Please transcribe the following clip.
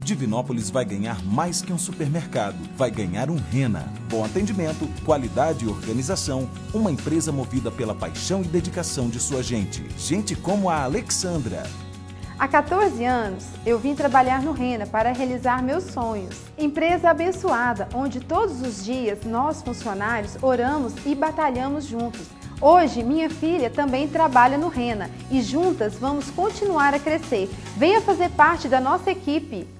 Divinópolis vai ganhar mais que um supermercado, vai ganhar um Rena. Bom atendimento, qualidade e organização, uma empresa movida pela paixão e dedicação de sua gente. Gente como a Alexandra. Há 14 anos, eu vim trabalhar no Rena para realizar meus sonhos. Empresa abençoada, onde todos os dias nós, funcionários, oramos e batalhamos juntos. Hoje, minha filha também trabalha no Rena e juntas vamos continuar a crescer. Venha fazer parte da nossa equipe!